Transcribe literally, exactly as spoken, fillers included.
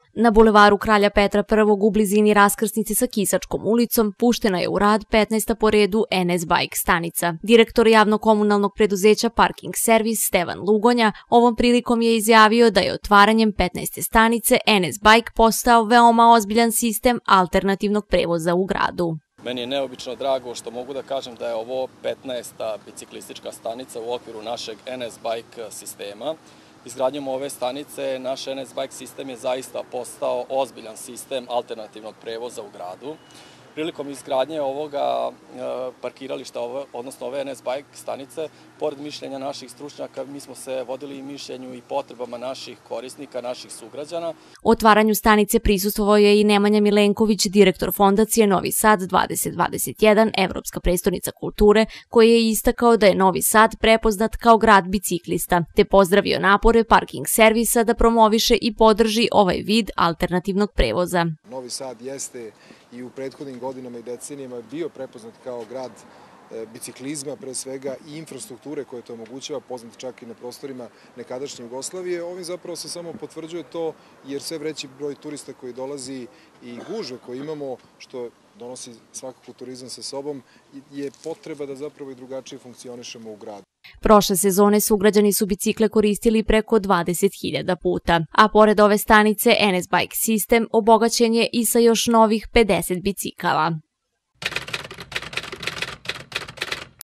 Na bulevaru Kralja Petra prvog u blizini raskrsnice sa Kisačkom ulicom puštena je u rad petnaesta po redu en es Bike stanica. Direktor javno-komunalnog preduzeća Parking servis Stevan Lugonja ovom prilikom je izjavio da je otvaranjem petnaeste stanice en es Bike postao veoma ozbiljan sistem alternativnog prevoza u gradu. Meni je neobično drago što mogu da kažem da je ovo petnaesta biciklistička stanica u okviru našeg en es Bike sistema. Izgradnjom ove stanice naš en es Bike sistem je zaista postao ozbiljan sistem alternativnog prevoza u gradu. Prilikom izgradnje ovoga parkirališta, odnosno ove en es Bike stanice, pored mišljenja naših stručnjaka, mi smo se vodili i mišljenju i potrebama naših korisnika, naših sugrađana. U otvaranju stanice prisustvovao je i Nemanja Milenković, direktor Fondacije Novi Sad dvadeset dvadeset jedan, Evropska prestonica kulture, koji je istakao da je Novi Sad prepoznat kao grad biciklista, te pozdravio napore Parking servisa da promoviše i podrži ovaj vid alternativnog prevoza. Novi Sad jeste i u prethodnim godinama i decenijama bio prepoznat kao grad biciklizma, pre svega i infrastrukture koje to omogućava, poznat čak i na prostorima nekadašnje Jugoslavije. Ovim zapravo se samo potvrđuje to, jer sve veći broj turista koji dolazi i gužve koje imamo, što donosi svakako turizam sa sobom, je potreba da zapravo i drugačije funkcionišemo u gradu. Prošle sezone sugrađani su bicikle koristili preko dvadeset hiljada puta, a pored ove stanice en es Bike sistem obogaćen je i sa još novih pedeset bicikala.